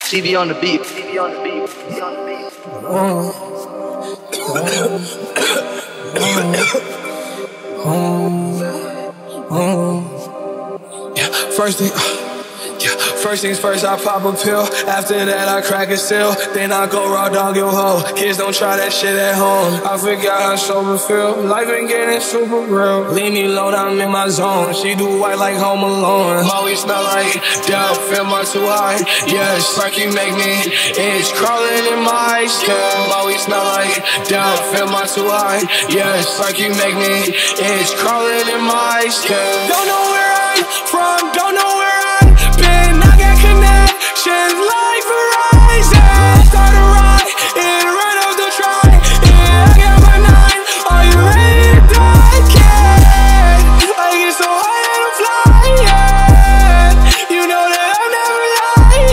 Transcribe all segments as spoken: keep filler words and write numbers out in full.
C B on the beat. C B on the beat. C B on the beat. Oh. Oh. Oh. Yeah, first thing. Yeah. First things first, I pop a pill. After that, I crack a seal. Then I go raw dog your hoe. Kids don't try that shit at home. I forgot how sober feel. Life ain't getting super real. Leave me alone, I'm in my zone. She do white like Home Alone. Always smell like dope, feel my too high. Yes, Sparky make me itch crawling in my skin. Always smell like dope, feel my too high. Yes, Sparky make me itch crawling in my skin. Don't know where I'm from, don't know where I'm been. I got connections like Verizon. Start a ride, and right off the try. Yeah, I got my nine. Are you ready to die? Kid? I get so high and I'm flying. You know that I never lie.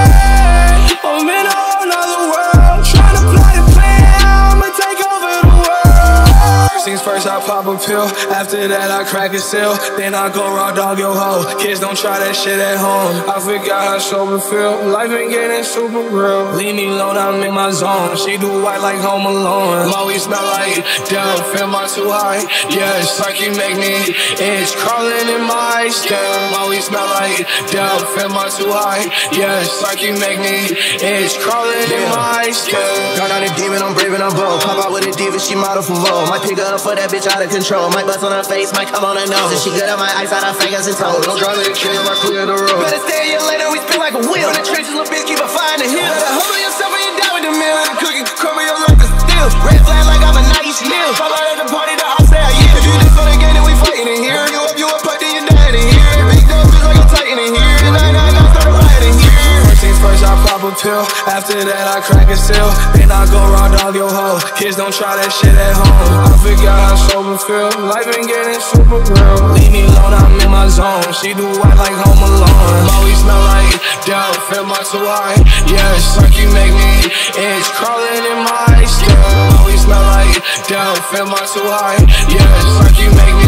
Yeah. I'm in a whole nother world, trying to plot a plan. I'ma take over the world. First things first, I pop a pill. After that, I crack a seal. Then I go raw dog your hoe. Kids don't try that shit at home. I forgot how sober feel. Life ain't getting super real. Leave me alone, I'm in my zone. She do white like Home Alone. Always smell like dope, feel my too high. Yes, Sparky make me itch crawling in my skin. Always smell like dope, feel my too high. Yes, Sparky make me itch crawling in my skin. Got on a demon, I'm brave and I'm bold. Pop out with a diva, she model for Vogue. Might pick her up for that bitch out of control. Might bust on her face, might come on her nose. If she good at my eyes, out her fingers and toes. Don't drive the kill, I clear the road. Better stay here later, we spin like a wheel. In the trenches, little bitch, keep a fire in the hill. Better humble yourself and you down with the meal. And the cookie crumble your life is steel. Red flag like I'm a nice meal. Fall out at the party, the house say a year. If you live for the game, then we fighting in here. You up, you up, but then you dying in here. Big dumb bitch like I'm tighten in here. And I, I, I start a riot in here. First things first, I pop a pill. After that, I crack a seal. Then I go raw dog your hoe. Kids don't try that shit at home. I forgot how sober feel. Life ain't getting super real. Leave me alone, I'm in my zone. She do white like Home Alone. Always smell like dope, feel my too high. Yes, Sparky make me itch crawling in my skin. Always smell like dope, feel my too high. Yes, Sparky make me